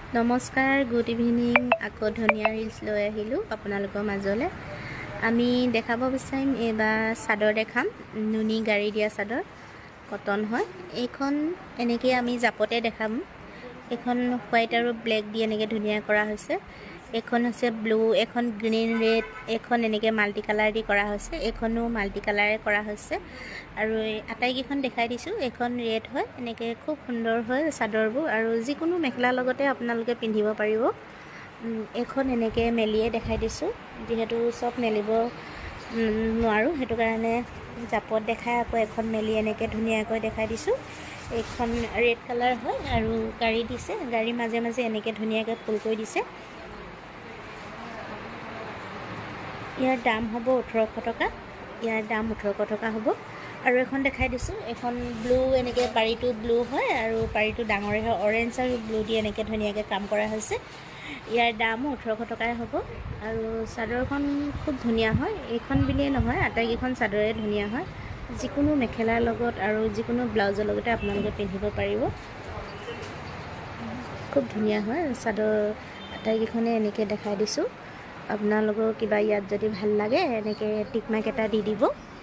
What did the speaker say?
নমস্কাৰ, good evening. আকৌ ধুনীয়া ৰিলছ লৈ আহিলোঁ আপোনালোকৰ মাজলৈ। আমি দেখাব বিচাৰিম এইবাৰ চাদৰ দেখাম। নুনি গাড়ী দিয়া চাদৰ, কটন হয়। এইখন এনেকৈ আমি জাপতে দেখাম। এইখন হোৱাইট আৰু ব্লেক দি এনেকৈ ধুনীয়া কৰা হৈছে। এইখন হৈছে ব্লু, এখন গ্ৰীণ, ৰেড, এইখন এনেকৈ মাল্টি কালাৰ দি কৰা হৈছে। এইখনো মাল্টি কালাৰে কৰা হৈছে। আৰু আটাইকেইখন দেখাই দিছোঁ। এইখন ৰেড হয়, এনেকৈ খুব সুন্দৰ হয় চাদৰবোৰ, আৰু যিকোনো মেখেলাৰ লগতে আপোনালোকে পিন্ধিব পাৰিব। এইখন এনেকৈ মেলিয়ে দেখাই দিছোঁ, যিহেতু চব মেলিব নোৱাৰোঁ, সেইটো কাৰণে জাপত দেখাই আকৌ এখন মেলি এনেকৈ ধুনীয়াকৈ দেখাই দিছোঁ। এইখন ৰেড কালাৰ হয় আৰু গাড়ী দিছে, গাড়ীৰ মাজে মাজে এনেকৈ ধুনীয়াকৈ ফুল কৰি দিছে। ইয়াৰ দাম হ'ব 1800 টকা। ইয়াৰ দাম 1800 টকা হ'ব। আৰু এখন দেখাই দিছোঁ, এখন ব্লু, এনেকৈ পাৰীটো ব্লু হয় আৰু পাৰীটো ডাঙৰে হয়। অৰেঞ্জ আৰু ব্লু দি এনেকৈ ধুনীয়াকৈ কাম কৰা হৈছে। ইয়াৰ দামো 1800 টকাই হ'ব। আৰু চাদৰখন খুব ধুনীয়া হয়। এইখন বুলিয়েই নহয়, আটাইকেইখন চাদৰে ধুনীয়া হয়। যিকোনো মেখেলাৰ লগত আৰু যিকোনো ব্লাউজৰ লগতে আপোনালোকে পিন্ধিব পাৰিব। খুব ধুনীয়া হয় চাদৰ আটাইকেইখনে এনেকৈ দেখাই দিছোঁ। আপোনালোকৰ কিবা ইয়াত যদি ভাল লাগে এনেকৈ টিক মাৰ্ক এটা দি দিব।